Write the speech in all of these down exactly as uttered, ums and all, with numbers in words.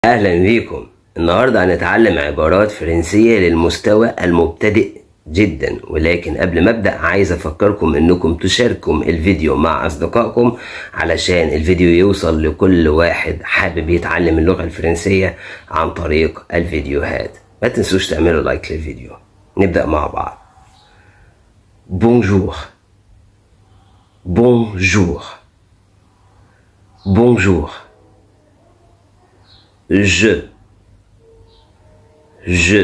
أهلا بيكم. النهاردة هنتعلم عبارات فرنسية للمستوى المبتدئ جدا، ولكن قبل ما أبدأ عايز أفكركم إنكم تشاركوا الفيديو مع أصدقائكم علشان الفيديو يوصل لكل واحد حابب يتعلم اللغة الفرنسية عن طريق الفيديوهات. ما تنسوش تعملوا لايك للفيديو. نبدأ مع بعض. Bonjour. Bonjour. Bonjour. Je, je,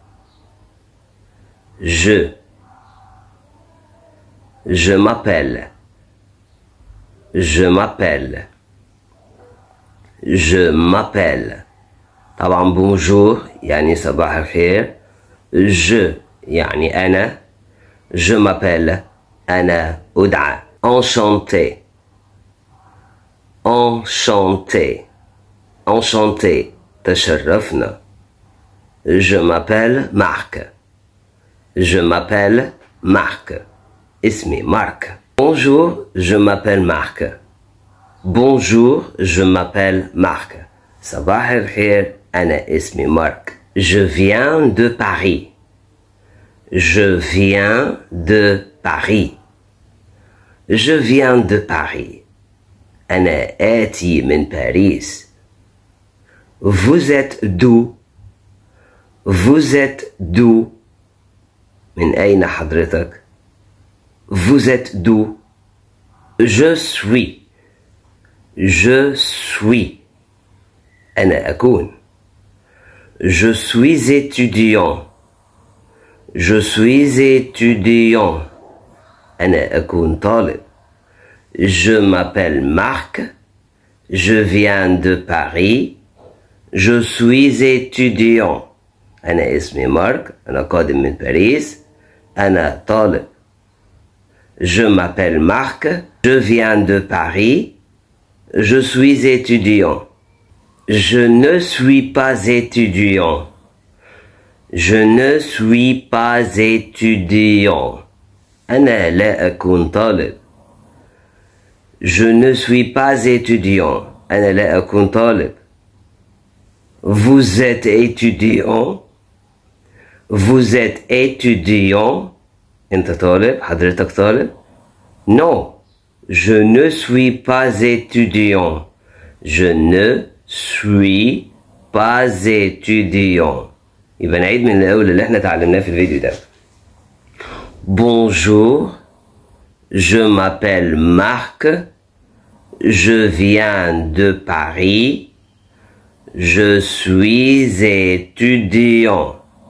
je, je m'appelle, je m'appelle, je m'appelle. طبعا bonjour يعني صباح الخير، je يعني أنا، je m'appelle أنا أدعى. enchanté, enchanté. Enchanté, تشرفنا. Je m'appelle Marc. Je m'appelle Marc. اسمي مارك. Bonjour, je m'appelle Marc. Bonjour, je m'appelle Marc. صباح الخير، أنا اسمي مارك. Je viens de Paris. Je viens de Paris. Je viens de Paris. أنا آتي من باريس. Vous êtes d'où? Vous êtes d'où? من أين حضرتك؟ Vous êtes d'où? Je suis. Je suis. أنا أكون. Je suis étudiant. Je suis étudiant. أنا أكون طالب. Je m'appelle Marc. Je viens de Paris. Je suis étudiant. أنا اسمي مارك، أنا قادم من باريس، أنا طالب. Je m'appelle Marc. Je viens de Paris. Je suis étudiant. Je ne suis pas étudiant. Je ne suis pas étudiant. أنا لا أكون طالب. Je ne suis pas étudiant. أنا لا أكون طالب. Vous êtes étudiant. Vous êtes étudiant. أنت طالب، حضرتك طالب. Non, je ne suis pas étudiant. Je ne suis pas étudiant. يبقى نعيد من الأول اللي احنا اتعلمناه في الفيديو ده. Bonjour, je m'appelle Marc. Je viens de Paris. Je suis étudiant.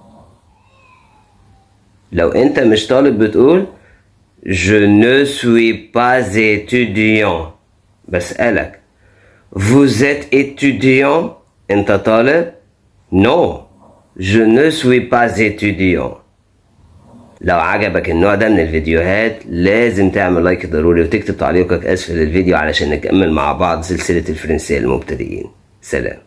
لو أنت مش طالب بتقول Je ne suis pas étudiant. بسألك Vous êtes étudiant؟ أنت طالب؟ Non, je ne suis pas étudiant. لو عجبك النوع ده من الفيديوهات لازم تعمل لايك ضروري وتكتب تعليقك أسفل الفيديو علشان نكمل مع بعض سلسلة الفرنسية للمبتدئين. سلام.